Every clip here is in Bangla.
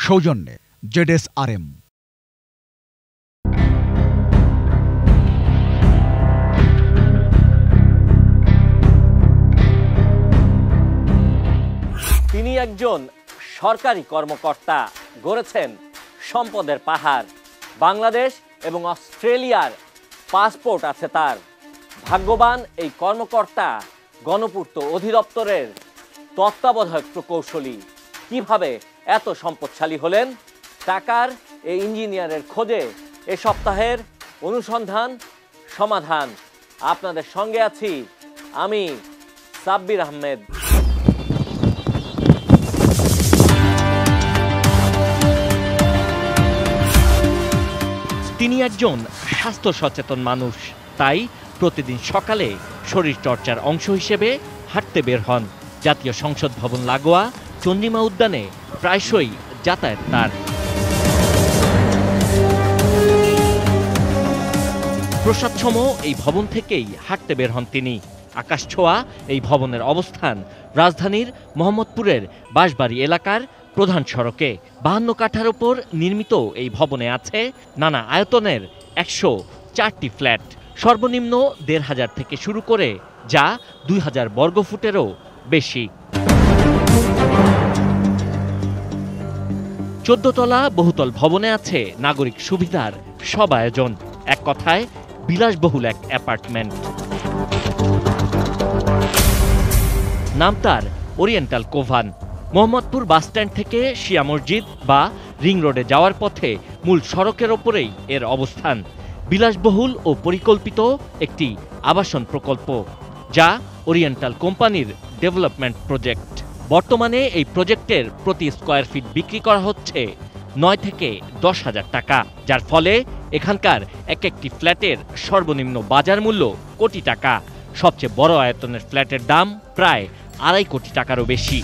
সৌজন্যে ZSRM। তিনি একজন সরকারি কর্মকর্তা, গড়েছেন সম্পদের পাহাড়। বাংলাদেশ এবং অস্ট্রেলিয়ার পাসপোর্ট আছে তার। ভাগ্যবান এই কর্মকর্তা গণপূর্ত অধিদপ্তরের তত্ত্বাবধায়ক প্রকৌশলী। কিভাবে এত সম্পদশালী হলেন? টাকার এই ইঞ্জিনিয়ারের খোঁজে এ সপ্তাহের অনুসন্ধান সমাধান। আপনাদের সঙ্গে আছি আমি সাব্বির আহমেদ। তিনি একজন স্বাস্থ্য সচেতন মানুষ, তাই প্রতিদিন সকালে শরীরচর্চার অংশ হিসেবে হাঁটতে বের হন। জাতীয় সংসদ ভবন লাগোয়া চন্দ্রিমা উদ্যানে প্রায়শই যাতায়াত তার। প্রসাদসম এই ভবন থেকেই হাঁটতে বের হন তিনি। আকাশছোঁয়া এই ভবনের অবস্থান রাজধানীর মোহাম্মদপুরের বাঁশবাড়ি এলাকার প্রধান সড়কে। 52 কাঠার ওপর নির্মিত এই ভবনে আছে নানা আয়তনের 104টি ফ্ল্যাট। সর্বনিম্ন 1500 থেকে শুরু করে যা 2000 বর্গফুটেরও বেশি। 14 তলা বহুতল ভবনে আছে নাগরিক সুবিধার সব আয়োজন। এক কথায় বিলাসবহুল এক অ্যাপার্টমেন্ট। নাম তার ওরিয়েন্টাল কোভান। মোহাম্মদপুর বাসস্ট্যান্ড থেকে শিয়া মসজিদ বা রিং রোডে যাওয়ার পথে মূল সড়কের ওপরেই এর অবস্থান। বিলাসবহুল ও পরিকল্পিত একটি আবাসন প্রকল্প, যা ওরিয়েন্টাল কোম্পানির ডেভেলপমেন্ট প্রজেক্ট। বর্তমানে এই প্রজেক্টের প্রতি স্কয়ার ফিট বিক্রি করা হচ্ছে 9 থেকে 10,000 টাকা, যার ফলে এখানকার এক একটি ফ্ল্যাটের সর্বনিম্ন বাজার মূল্য কোটি টাকা। সবচেয়ে বড় আয়তনের ফ্ল্যাটের দাম প্রায় 2.5 কোটি টাকারও বেশি।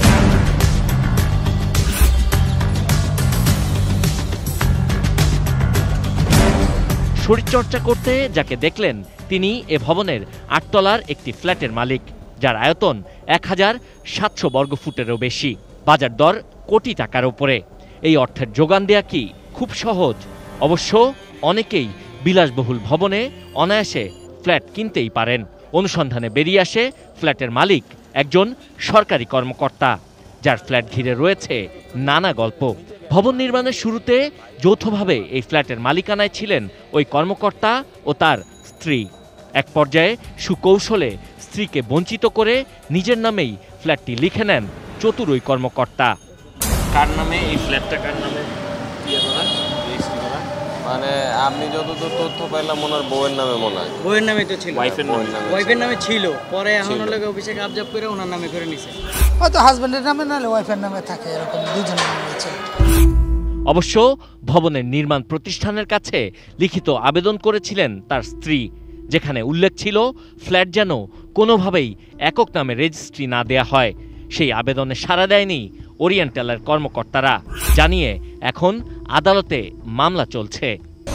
শরীরচর্চা করতে যাকে দেখলেন তিনি এ ভবনের 8 তলার একটি ফ্ল্যাটের মালিক, যার আয়তন 1700 বর্গফুটেরও বেশি। বাজার দর কোটি টাকার উপরে। এই অর্থের যোগান দেয়া কি খুব সহজ? অবশ্য অনেকেই বিলাসবহুল ভবনে অনায়াসে ফ্ল্যাট কিনতেই পারেন। অনুসন্ধানে বেরিয়ে আসে ফ্ল্যাটের মালিক একজন সরকারি কর্মকর্তা, যার ফ্ল্যাট ঘিরে রয়েছে নানা গল্প। ভবন নির্মাণের শুরুতে যৌথভাবে এই ফ্ল্যাটের মালিকানায় ছিলেন ওই কর্মকর্তা ও তার স্ত্রী। এক পর্যায়ে সুকৌশলে স্ত্রীকে বঞ্চিত করে নিজের নামেই ফ্ল্যাটটি লিখে নেন চতুর ওই কর্মকর্তা। কার নামে এই ফ্ল্যাটটা, কার নামে মানে আপনি যতদূর তথ্য পাইলাম ওনার বউয়ের নামে মনে হয়। বউয়ের নামে তো ছিল, ওয়াইফের নামে ছিল, পরে এখন লাগে অফিসে কাবজাব করে ওনার নামে করে নিছে। হয়তো হাজবেন্ডের নামে নাহলে ওয়াইফের নামে থাকে, এরকম দুজনের নামে আছে। অবশ্য ভবনের নির্মাণ প্রতিষ্ঠানের কাছে লিখিত আবেদন করেছিলেন তার স্ত্রী, যেখানে উল্লেখ ছিল ফ্ল্যাট যেন কোনোভাবেই একক নামে রেজিস্ট্রি না দেয়া হয়। সেই আবেদনে সাড়া দেয়নি ওরিয়েন্টালের কর্মকর্তারা, জানিয়ে এখন আদালতে মামলা চলছে।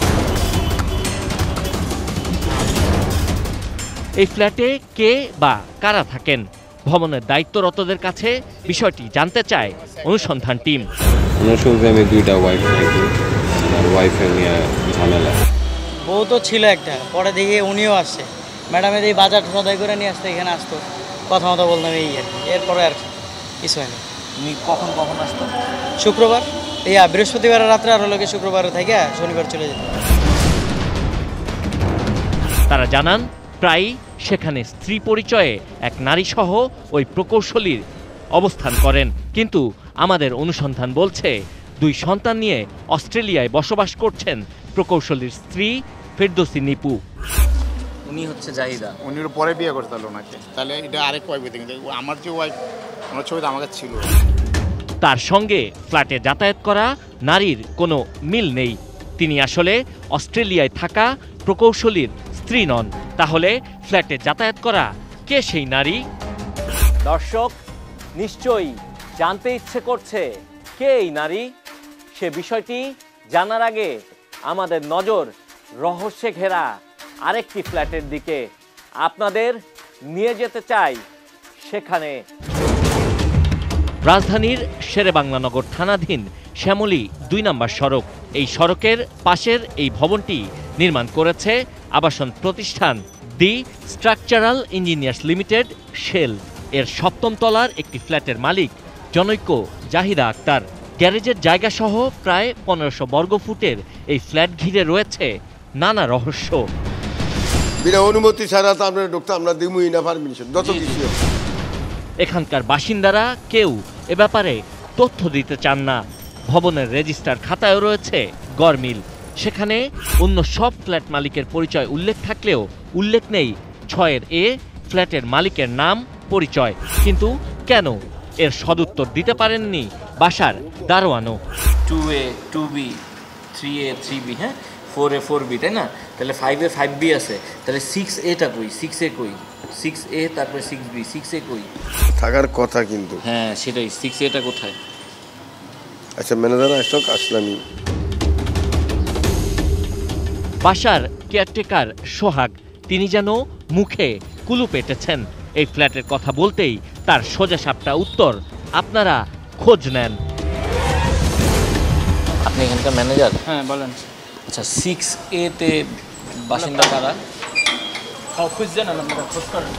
এই ফ্ল্যাটে কে বা কারা থাকেন? ভবনের দায়িত্বরতদের কাছে বিষয়টি জানতে চায় অনুসন্ধান টিম। আমি 2টা ওয়াইফের নিয়ে ঝামেলা। বউ তো ছিল একটা, পরে দেখে উনিও আসছে। ম্যাডামের এই বাজার সদাই করে নিয়ে আসতো, এখানে আসতো, কথা মতো বলতাম, এই আর এরপরে আর কিছু হয়নি। উনি কখন কখন আসতো? শুক্রবার, বৃহস্পতিবার রাত্রে, আর হলো শুক্রবার থেকে শনিবার চলে যেত। তারা জানান প্রায়ই সেখানে স্ত্রী পরিচয়ে এক নারী সহ ওই প্রকৌশলীর অবস্থান করেন। কিন্তু আমাদের অনুসন্ধান বলছে 2 সন্তান নিয়ে অস্ট্রেলিয়ায় বসবাস করছেন প্রকৌশলীর স্ত্রী ফেরদৌসী নিপু। উনি হচ্ছে জাহিদা। উনির পরে বিয়ে করতে হলো নাকি? তাহলে এটা আরেক ওয়াইফ হইতে কিন্তু আমার যে ওয়াইফ, আমার ছবিতে আমার কাছে ছিল। তার সঙ্গে ফ্ল্যাটে যাতায়াত করা নারীর কোনো মিল নেই। তিনি আসলে অস্ট্রেলিয়ায় থাকা প্রকৌশলীর স্ত্রী নন। তাহলে ফ্ল্যাটে যাতায়াত করা কে সেই নারী? দর্শক নিশ্চয়ই জানতে ইচ্ছে করছে কে এই নারী। সে বিষয়টি জানার আগে আমাদের নজর রহস্যে ঘেরা আরেকটি ফ্ল্যাটের দিকে। আপনাদের নিয়ে যেতে চাই সেখানে। রাজধানীর শেরেবাংলানগর থানাধীন শ্যামলী ২ নম্বর সড়ক। এই সড়কের পাশের এই ভবনটি নির্মাণ করেছে আবাসন প্রতিষ্ঠান দি স্ট্রাকচারাল ইঞ্জিনিয়ার্স লিমিটেড শেল। এর ৭ম তলার একটি ফ্ল্যাটের মালিক জনৈক জাহিদা আক্তার। গ্যারেজের জায়গাসহ প্রায় ১৫০০ বর্গফুটের এই ফ্ল্যাট ঘিরে রয়েছে নানা রহস্য। বিনা অনুমতি ছাড়া তো আমরা ঢুকতে আমরা দিমুই না পারমিশন যত কিছু। এখানকার বাসিন্দারা কেউ এ ব্যাপারে তথ্য দিতে চান না। ভবনের রেজিস্টার খাতায়ও রয়েছে গরমিল। সেখানে অন্য সব ফ্ল্যাট মালিকের পরিচয় উল্লেখ থাকলেও উল্লেখ নেই ৬ এ ফ্ল্যাটের মালিকের নাম পরিচয়। কিন্তু কেন, এর সদুত্তর দিতে পারেননি বাসার দারোয়ানও। 2A 2B 3A 3B, হ্যাঁ 4A 4B, তাই না? তাহলে 5A 5B আছে, তাহলে 6Aটা কই? 6A কই? 6A তারপরে 6B, 6A কই? থাকার কথা কিন্তু। হ্যাঁ সেটাই, 6Aটা কোথায়? আচ্ছা ম্যানেজার আসক, আসলামই। বাসার কেয়ারটেকার সোহাগ, তিনি যেন মুখে কুলু পেটেছেন। এই ফ্ল্যাটের কথা বলতেই তার সোজাসাপটা উত্তর, আপনারা খোঁজ নেন। আপনি এখানকার ম্যানেজার? হ্যাঁ বলেন। আচ্ছা 6A তে বাসিন্দা কারা? খোঁজ দেন, আপনারা খোঁজ করেন।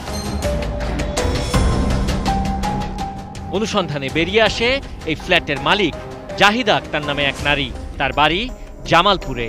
অনুসন্ধানে বেরিয়ে আসে এই ফ্ল্যাটের মালিক জাহিদা আক্তার নামে এক নারী। তার বাড়ি জামালপুরে।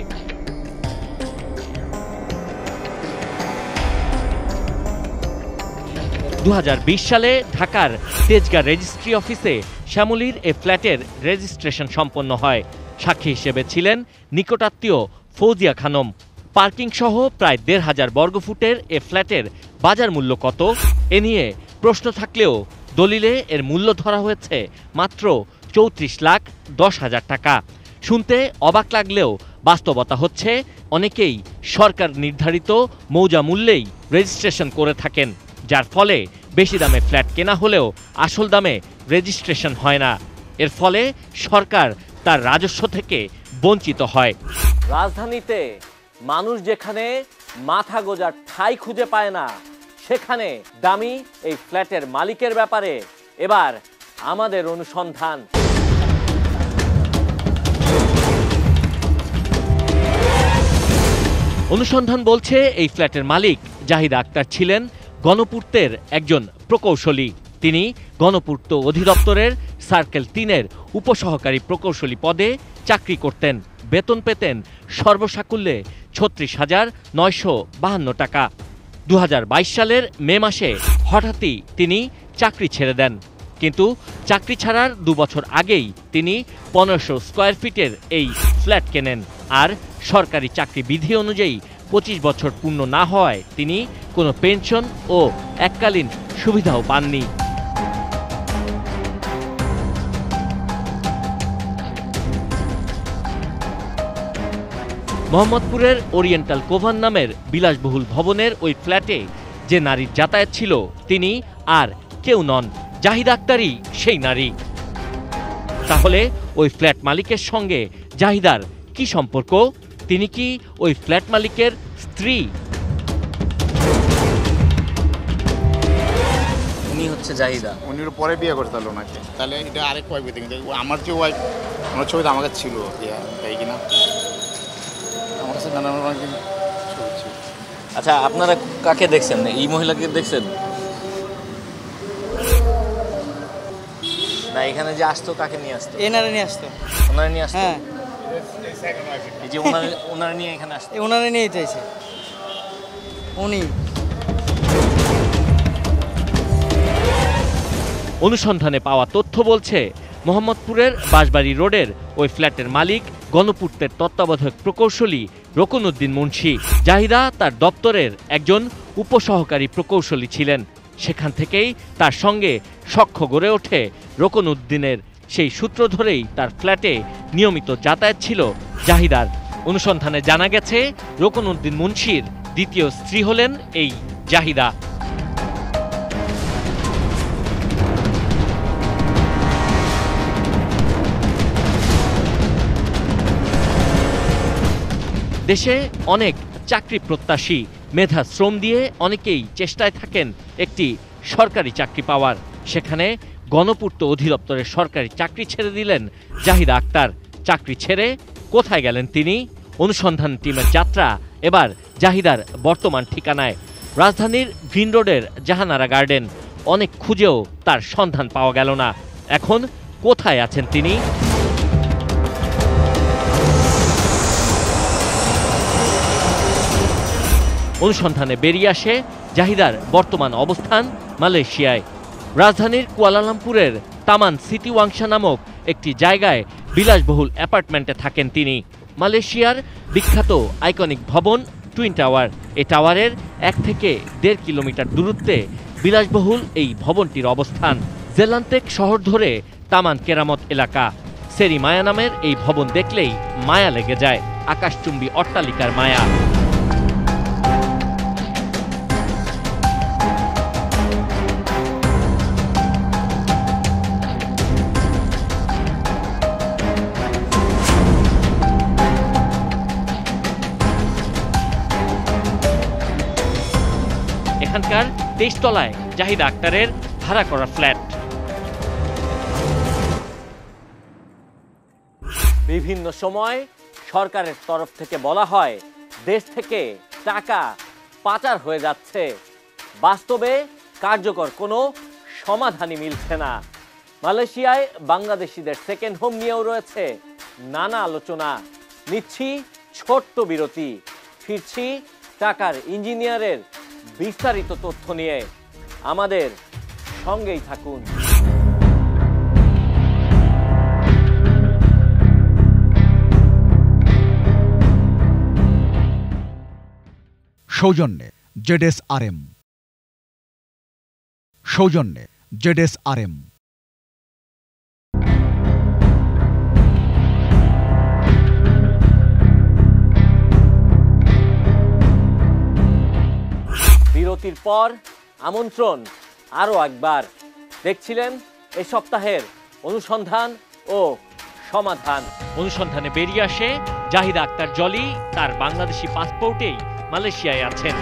২০২০ সালে ঢাকার তেজগাঁ রেজিস্ট্রি অফিসে শ্যামলীর এ ফ্ল্যাটের রেজিস্ট্রেশন সম্পন্ন হয়। সাক্ষী হিসেবে ছিলেন নিকটাত্মীয় ফৌজিয়া খানম। পার্কিং সহ প্রায় ১৫০০ বর্গফুটের এ ফ্ল্যাটের বাজার মূল্য কত, এ নিয়ে প্রশ্ন থাকলেও দলিলে এর মূল্য ধরা হয়েছে মাত্র ৩৪,১০,০০০ টাকা। শুনতে অবাক লাগলেও বাস্তবতা হচ্ছে অনেকেই সরকার নির্ধারিত মৌজা মূল্যেই রেজিস্ট্রেশন করে থাকেন, যার ফলে বেশি দামে ফ্ল্যাট কেনা হলেও আসল দামে রেজিস্ট্রেশন হয় না। এর ফলে সরকার তার রাজস্ব থেকে বঞ্চিত হয়। রাজধানীতে মানুষ যেখানে মাথা গোজার ঠাঁই খুঁজে পায় না, সেখানে দামি এই ফ্ল্যাটের মালিকের ব্যাপারে এবার আমাদের অনুসন্ধান। অনুসন্ধান বলছে এই ফ্ল্যাটের মালিক জাহিদা আক্তার ছিলেন গণপূর্তের একজন প্রকৌশলী। তিনি গণপূর্ত অধিদপ্তরের সার্কেল ৩-এর উপসহকারী প্রকৌশলী পদে চাকরি করতেন। বেতন পেতেন সর্বসাকুল্যে ৩৬,৯৫২ টাকা। ২০২২ সালের মে মাসে হঠাৎই তিনি চাকরি ছেড়ে দেন। কিন্তু চাকরি ছাড়ার ২ বছর আগেই তিনি ১৫০০ স্কয়ার ফিটের এই ফ্ল্যাট কেনেন। আর সরকারি চাকরি বিধি অনুযায়ী ২৫ বছর পূর্ণ না হওয়ায় তিনি কোনো পেনশন ও এককালীন সুবিধাও পাননি। মোহাম্মদপুরের ওরিয়েন্টাল কোভান নামের বিলাসবহুল ভবনের ওই ফ্ল্যাটে যে নারীর যাতায়াত ছিল তিনি আর কেউ নন, জাহিদা আক্তারই সেই নারী। তাহলে ওই ফ্ল্যাট মালিকের সঙ্গে জাহিদার কি সম্পর্ক? তিনি কি ওই ফ্ল্যাট মালিকের স্ত্রী? উনি হচ্ছে জাহিদা। উনি পরে বিয়ে করতে পারলো নাকি? তাহলে এটা আরেক ওয়াইফ দেখি, আমার যে ওয়াইফ আমার ছবিটা আমাকে ছিল, তাই কিনা আমার কাছে নানা ছবি ছিল। আচ্ছা আপনারা কাকে দেখছেন? এই মহিলাকে দেখছেন না? এখানে যে আসতো কাকে নিয়ে আসতো? এনারা নিয়ে আসতো। ওনারা নিয়ে আসতো? হ্যাঁ এই যে ওনারা নিয়ে এখানে আসতো। ওনারা নিয়ে চাইছে উনি। অনুসন্ধানে পাওয়া তথ্য বলছে মোহাম্মদপুরের বাঁশবাড়ি রোডের ওই ফ্ল্যাটের মালিক গণপূর্তের তত্ত্বাবধায়ক প্রকৌশলী রকনউদ্দিন মুন্সি। জাহিদা তার দপ্তরের একজন উপসহকারী প্রকৌশলী ছিলেন। সেখান থেকেই তার সঙ্গে সখ্য গড়ে ওঠে রকনউদ্দিনের। সেই সূত্র ধরেই তার ফ্ল্যাটে নিয়মিত যাতায়াত ছিল জাহিদার। অনুসন্ধানে জানা গেছে রকনউদ্দিন মুন্সির দ্বিতীয় স্ত্রী হলেন এই জাহিদা। দেশে অনেক চাকরি প্রত্যাশী, মেধা শ্রম দিয়ে অনেকেই চেষ্টায় থাকেন একটি সরকারি চাকরি পাওয়ার। সেখানে গণপূর্ত অধিদপ্তরের সরকারি চাকরি ছেড়ে দিলেন জাহিদা আক্তার। চাকরি ছেড়ে কোথায় গেলেন তিনি? অনুসন্ধান টিমের যাত্রা এবার জাহিদার বর্তমান ঠিকানায়, রাজধানীর গ্রিন রোডের জাহানারা গার্ডেন। অনেক খুঁজেও তার সন্ধান পাওয়া গেল না। এখন কোথায় আছেন তিনি? অনুসন্ধানে বেরিয়ে আসে জাহিদার বর্তমান অবস্থান মালয়েশিয়ায়। রাজধানীর কুয়ালালামপুরের তামান সিটি ওয়াংশা নামক একটি জায়গায় বিলাসবহুল অ্যাপার্টমেন্টে থাকেন তিনি। মালয়েশিয়ার বিখ্যাত আইকনিক ভবন টুইন টাওয়ার। এ টাওয়ারের 1 থেকে 1.5 কিলোমিটার দূরত্বে বিলাসবহুল এই ভবনটির অবস্থান। জেলান্তেক শহর ধরে তামান কেরামত এলাকা। সেরি মায়া নামের এই ভবন দেখলেই মায়া লেগে যায়, আকাশচুম্বী অট্টালিকার মায়া। এখানকার 23 তলায় জাহিদা আক্তারের ভাড়া করা ফ্ল্যাট। বিভিন্ন সময় সরকারের তরফ থেকে বলা হয় দেশ থেকে টাকা পাচার হয়ে যাচ্ছে, বাস্তবে কার্যকর কোনো সমাধানই মিলছে না। মালয়েশিয়ায় বাংলাদেশিদের সেকেন্ড হোম নিয়েও রয়েছে নানা আলোচনা। নিচ্ছি ছোট্ট বিরতি, ফিরছি টাকার ইঞ্জিনিয়ারের বিস্তারিত তথ্য নিয়ে। আমাদের সঙ্গেই থাকুন। সৌজন্যে ZSRM। সৌজন্যে ZSRM। বিরতির পর আমন্ত্রণ আরও একবার। দেখছিলেন এ সপ্তাহের অনুসন্ধান ও সমাধান। অনুসন্ধানে বেরিয়ে আসে জাহিদা আক্তার জলি তার বাংলাদেশি পাসপোর্টেই মালয়েশিয়ায় আছেন।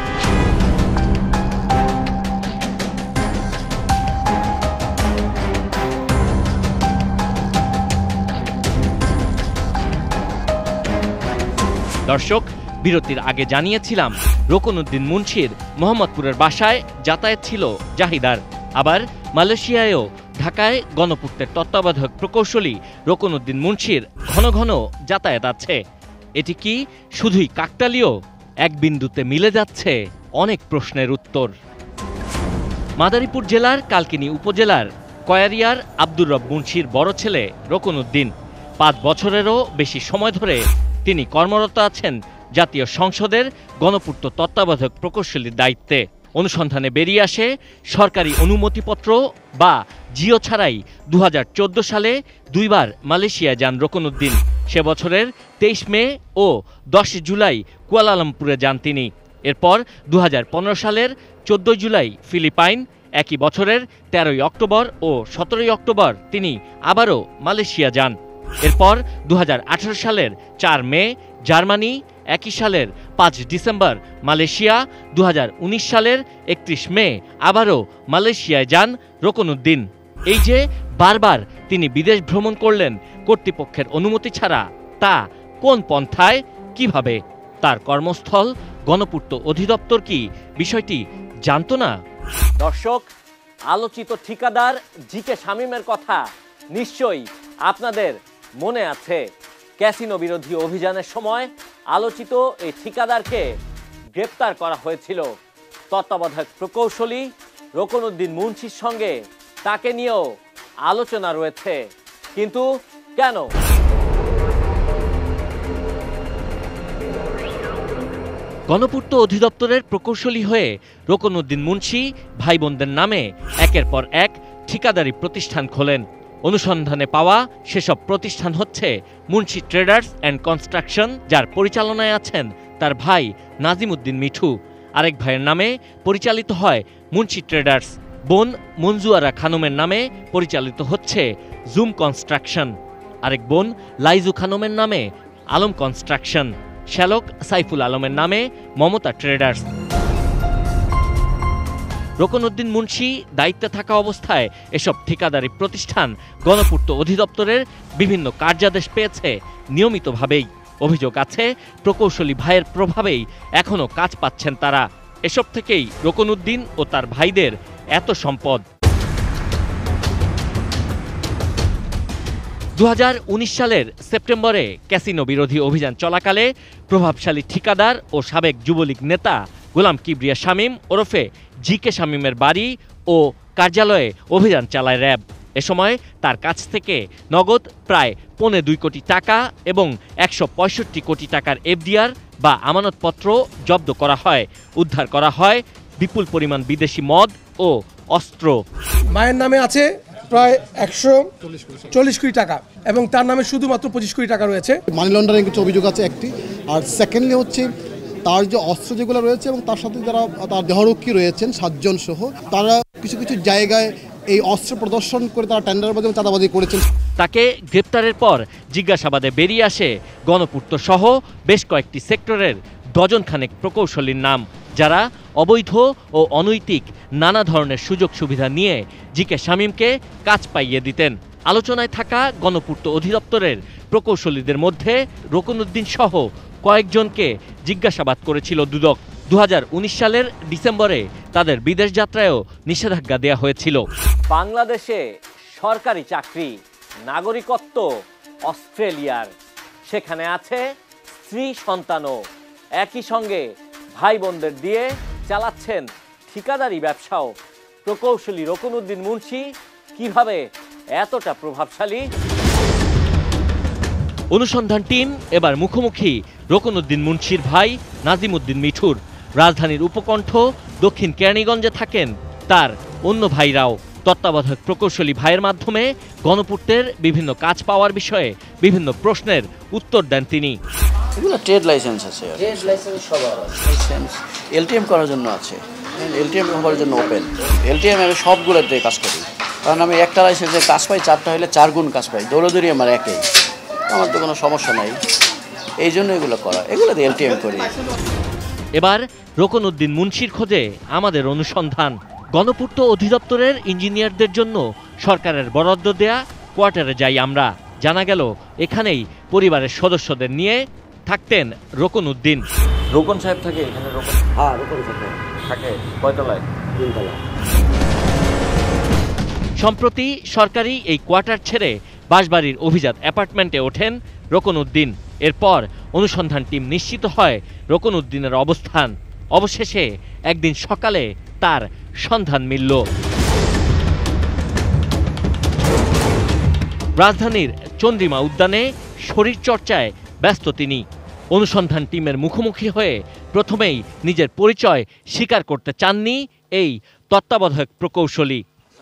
দর্শক, বিরতির আগে জানিয়েছিলাম রকনউদ্দিন মুন্সির মোহাম্মদপুরের বাসায় যাতায়াত ছিল জাহিদার। আবার মালয়েশিয়ায়ও ঢাকায় গণপূর্তের তত্ত্বাবধায়ক প্রকৌশলী রকনউদ্দিন মুন্সির ঘন ঘন যাতায়াত আছে। এটি কি শুধুই কাকতালীয়? এক বিন্দুতে মিলে যাচ্ছে অনেক প্রশ্নের উত্তর। মাদারীপুর জেলার কালকিনি উপজেলার কয়ারিয়ার আব্দুর রব মুন্সির বড় ছেলে রকনউদ্দিন। 5 বছরেরও বেশি সময় ধরে তিনি কর্মরত আছেন জাতীয় সংসদের গণপূর্ত তত্ত্বাবধায়ক প্রকৌশলীর দায়িত্বে। অনুসন্ধানে বেরিয়ে আসে সরকারি অনুমতিপত্র বা জিও ছাড়াই 2014 সালে 2 বার মালয়েশিয়া যান রকনউদ্দিন। সে বছরের 23 মে ও 10 জুলাই কুয়ালালামপুরে যান তিনি। এরপর 2015 সালের 14 জুলাই ফিলিপাইন, একই বছরের 13 অক্টোবর ও 17 অক্টোবর তিনি আবারও মালয়েশিয়া যান। এরপর 2018 সালের 4 মে জার্মানি, একই সালের 5 ডিসেম্বর মালয়েশিয়া, 2019 সালের 31 মে আবারও মালয়েশিয়ায় যান রকনউদ্দিন। এই যে বারবার তিনি বিদেশ ভ্রমণ করলেন কর্তৃপক্ষের অনুমতি ছাড়া, তা কোন পন্থায়, কিভাবে? তার কর্মস্থল গণপূর্ত অধিদপ্তর কি বিষয়টি জানতো না? দর্শক, আলোচিত ঠিকাদার জিকে শামীমের কথা নিশ্চয়ই আপনাদের মনে আছে। ক্যাসিনো বিরোধী অভিযানের সময় আলোচিত এই ঠিকাদারকে গ্রেপ্তার করা হয়েছিল। তত্ত্বাবধায়ক প্রকৌশলী রকনউদ্দিন মুন্সির সঙ্গে তাকে নিয়েও আলোচনা রয়েছে, কিন্তু কেন? গণপূর্ত অধিদপ্তরের প্রকৌশলী হয়ে রকনউদ্দিন মুন্সি ভাই বোনদের নামে একের পর এক ঠিকাদারি প্রতিষ্ঠান খোলেন। অনুসন্ধানে পাওয়া সেসব প্রতিষ্ঠান হচ্ছে মুন্সি ট্রেডার্স অ্যান্ড কনস্ট্রাকশন, যার পরিচালনায় আছেন তার ভাই নাজিমউদ্দিন মিঠু। আরেক ভাইয়ের নামে পরিচালিত হয় মুন্সি ট্রেডার্স। বোন মঞ্জুয়ারা খানমের নামে পরিচালিত হচ্ছে জুম কনস্ট্রাকশন। আরেক বোন লাইজু খানমের নামে আলম কনস্ট্রাকশন। শ্যালক সাইফুল আলমের নামে মমতা ট্রেডার্স। রকনউদ্দিন মুন্সি দায়িত্বে থাকা অবস্থায় এসব ঠিকাদারি প্রতিষ্ঠান গণপূর্ত অধিদপ্তরের বিভিন্ন কার্যাদেশ পেয়েছে নিয়মিতভাবেই। অভিযোগ আছে প্রকৌশলী ভাইয়ের প্রভাবেই এখনো কাজ পাচ্ছেন তারা। এসব থেকেই রকনউদ্দিন ও তার ভাইদের এত সম্পদ। 2019 সালের সেপ্টেম্বরে ক্যাসিনো বিরোধী অভিযান চলাকালে প্রভাবশালী ঠিকাদার ও সাবেক যুবলীগ নেতা গোলাম কিবরিয়া শামীম ওরফে জিকে শামীমের বাড়ি ও কার্যালয়ে অভিযান চালায় র্যাব। এ সময় তার কাছ থেকে নগদ প্রায় 2.25 কোটি টাকা এবং 165 কোটি টাকার এফডিআর বা আমানতপত্র জব্দ করা হয়। উদ্ধার করা হয় বিপুল পরিমাণ বিদেশি মদ ও অস্ত্র। মায়ের নামে আছে প্রায় 140 কোটি টাকা এবং তার নামে শুধুমাত্র 25 কোটি টাকা রয়েছে। মানি লন্ডারিং কিছু অভিযোগ আছে একটি, আর সেকেন্ডলি হচ্ছে তার যে অস্ত্র যেগুলো রয়েছে এবং তার সাথে যারা তার দেহরক্ষী রয়েছেন 7 জন সহ, তারা কিছু কিছু জায়গায় এই অস্ত্র প্রদর্শন করে তারা টেন্ডারবাজি এবং চাঁদাবাজি করেছেন। তাকে গ্রেপ্তারের পর জিজ্ঞাসাবাদে বেরিয়ে আসে গণপূর্ত সহ বেশ কয়েকটি সেক্টরের ডজনখানেক প্রকৌশলীর নাম, যারা অবৈধ ও অনৈতিক নানা ধরনের সুযোগ সুবিধা নিয়ে জিকে শামীমকে কাজ পাইয়ে দিতেন। আলোচনায় থাকা গণপূর্ত অধিদপ্তরের প্রকৌশলীদের মধ্যে রকনউদ্দিন সহ কয়েকজনকে জিজ্ঞাসাবাদ করেছিল দুদক। 2019 সালের ডিসেম্বরে তাদের বিদেশ যাত্রায়ও নিষেধাজ্ঞা দেওয়া হয়েছিল। বাংলাদেশে সরকারি চাকরি, নাগরিকত্ব অস্ট্রেলিয়ার, সেখানে আছে স্ত্রী সন্তানও। একই সঙ্গে ভাই বোনদের দিয়ে চালাচ্ছেন ঠিকাদারি ব্যবসাও। প্রকৌশলী রকনউদ্দিন মুন্সি কিভাবে এতটা প্রভাবশালী? অনুসন্ধান টিম এবার মুখোমুখি রকনউদ্দিন মুন্সির ভাই নাজিমউদ্দিন মিঠুর। রাজধানীর উপকণ্ঠ দক্ষিণ কেরানীগঞ্জে থাকেন তার অন্য ভাইরাও। তত্ত্বাবধায়ক প্রকৌশলী ভাইয়ের মাধ্যমে গণপূর্তের বিভিন্ন কাজ পাওয়ার বিষয়ে বিভিন্ন প্রশ্নের উত্তর দেন তিনি। এগুলো ট্রেড লাইসেন্স আছে, ট্রেড লাইসেন্স সবার লাইসেন্স এলটিএম করার জন্য আছে, এলটিএম হওয়ার জন্য ওপেন। এলটিএম আমি সবগুলোতে কাজ করি, কারণ আমি একটা লাইসেন্সে কাজ পাই, 4টা হলে 4 গুণ কাজ পাই। দৌড়দৌড়ি আমার একই, আমার তো কোনো সমস্যা নাই, এই জন্য এগুলো করা, এগুলোতে এলটিএম করি। এবার রকনউদ্দিন মুন্সির খোঁজে আমাদের অনুসন্ধান। গণপূর্ত অধিদপ্তরের ইঞ্জিনিয়ারদের জন্য সরকারের বরাদ্দ দেয়া কোয়ার্টারে যাই আমরা। জানা গেল এখানেই পরিবারের সদস্যদের নিয়ে থাকতেন রকনউদ্দিন। রোকন সাহেব থাকে এখানে? রোকন, হ্যাঁ রোকন থাকে। কয়তলায়? 3 তলা। সম্প্রতি সরকারি এই কোয়ার্টার ছেড়ে বাসবাড়ির অভিজাত অ্যাপার্টমেন্টে ওঠেন রকনউদ্দিন। এরপর অনুসন্ধান টিম নিশ্চিত হয় রকনউদ্দিনের অবস্থান। অবশেষে একদিন সকালে তার সন্ধান মিলল। রাজধানীর চন্দ্রিমা উদ্যানে শরীরচর্চায় ব্যস্ত তিনি। অনুসন্ধান টিমের মুখোমুখি হয়ে প্রথমেই নিজের পরিচয় স্বীকার করতে চাননি এই তত্ত্বাবধায়ক প্রকৌশলী।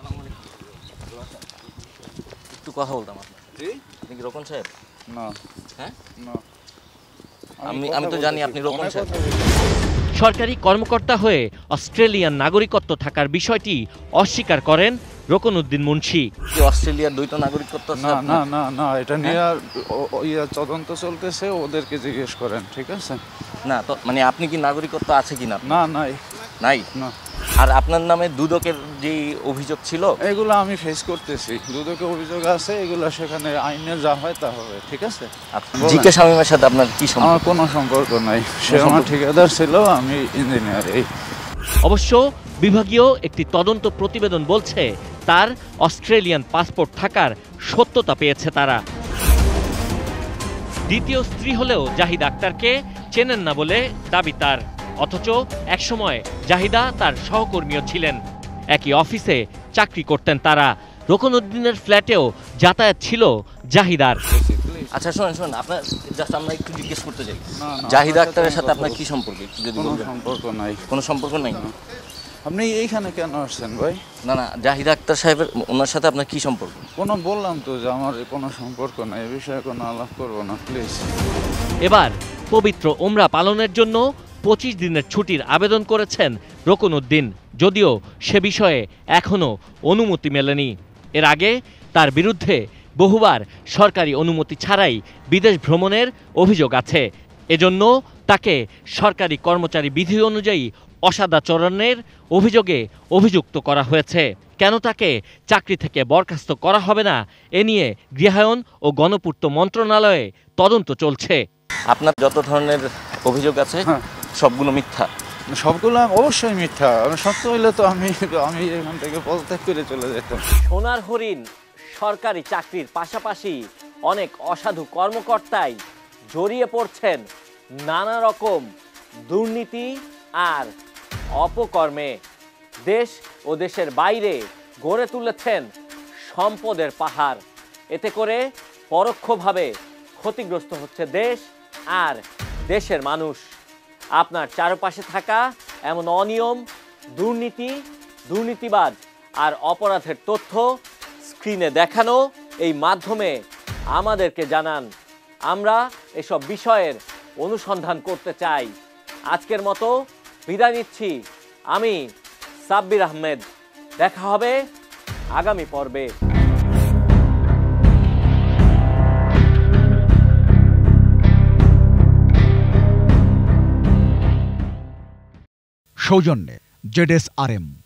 একটু কথা বলতাম আপনার। আপনি কি রোকন সাহেব? না। হ্যাঁ না, আমি তো জানি আপনি রোকন সাহেব। সরকারি কর্মকর্তা হয়ে অস্ট্রেলিয়ান নাগরিকত্ব থাকার বিষয়টি অস্বীকার করেন রকনউদ্দিন মুন্সি। অস্ট্রেলিয়ার দ্বৈত নাগরিকত্ব? না না না না, এটা নিয়ে তদন্ত চলতেছে, ওদেরকে জিজ্ঞেস করেন, ঠিক আছে? না তো মানে আপনি কি নাগরিকত্ব আছে কিনা? না, নাই নাই। না। আর আপনার নামে দুদকের যে অভিযোগ ছিল এগুলো আমি ফেস করতেছি, দুদকের অভিযোগ আছে, এগুলো সেখানে আইনে যা হয় তা হবে, ঠিক আছে? জিকে শামীমের সাথে আপনার কি সম্পর্ক? আমার কোনো সম্পর্ক নাই, সে আমার ঠিকাদার ছিল, আমি ইঞ্জিনিয়ার। এই অবশ্য বিভাগীয় একটি তদন্ত প্রতিবেদন বলছে তার অস্ট্রেলিয়ান পাসপোর্ট থাকার সত্যতা পেয়েছে তারা। দ্বিতীয় স্ত্রী হলেও জাহিদা আক্তারকে চেনেন না বলে দাবি তার। অথচ একসময় জাহিদা তার সহকর্মীও ছিলেন, একই অফিসে চাকরি করতেন তারা। রকনউদ্দিনের ফ্ল্যাটেও যাতায়াত ছিল জাহিদার। আচ্ছা শোনেন, আপনার জাস্ট আমরা একটু জিজ্ঞেস করতে চাই, জাহিদা আক্তারের সাথে আপনার কি সম্পর্ক? কোনো সম্পর্ক নাই। কোনো সম্পর্ক নাই? আপনি এইখানে কেন আসছেন ভাই? না না, জাহিদা আক্তার সাহেবের ওনার সাথে আপনার কি সম্পর্ক? কোনো বললাম তো যে আমার কোনো সম্পর্ক নাই, এ বিষয়ে কোনো আলাপ করবো না, প্লিজ। এবার পবিত্র ওমরা পালনের জন্য 25 দিনের ছুটির আবেদন করেছেন রকনউদ্দিন, যদিও সে বিষয়ে এখনও অনুমতি মেলেনি। এর আগে তার বিরুদ্ধে বহুবার সরকারি অনুমতি ছাড়াই বিদেশ ভ্রমণের অভিযোগ আছে। এজন্য তাকে সরকারি কর্মচারী বিধি অনুযায়ী অসদাচরণের অভিযোগে অভিযুক্ত করা হয়েছে। কেন তাকে চাকরি থেকে বরখাস্ত করা হবে না এ নিয়ে গৃহায়ন ও গণপূর্ত মন্ত্রণালয়ে তদন্ত চলছে। আপনার যত ধরনের অভিযোগ আছে সবগুলো মিথ্যা? সবগুলো অবশ্যই মিথ্যা। সত্য হইলে তো আমি এখান থেকে পদত্যাগ করে চলে যেতাম। সোনার হরিণ সরকারি চাকরির পাশাপাশি অনেক অসাধু কর্মকর্তাই জড়িয়ে পড়ছেন নানা রকম দুর্নীতি আর অপকর্মে। দেশ ও দেশের বাইরে গড়ে তুলেছেন সম্পদের পাহাড়। এতে করে পরোক্ষভাবে ক্ষতিগ্রস্ত হচ্ছে দেশ আর দেশের মানুষ। আপনার চারপাশে থাকা এমন অনিয়ম, দুর্নীতি, দুর্নীতিবাজ আর অপরাধের তথ্য স্ক্রিনে দেখানো এই মাধ্যমে আমাদেরকে জানান। আমরা এসব বিষয়ের অনুসন্ধান করতে চাই। আজকের মতো বিদায় নিচ্ছি। আমি সাব্বির আহমেদ। দেখা হবে আগামী পর্বে। সৌজন্যে ZSRM।